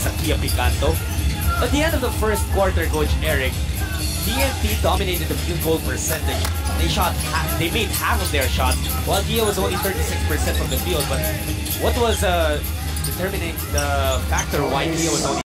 sa Kia Picanto. At the end of the first quarter, Coach Eric, TNT dominated the field goal percentage. They made half of their shot, while Kia was only 36% from the field. But what was determining the factor why Kia was only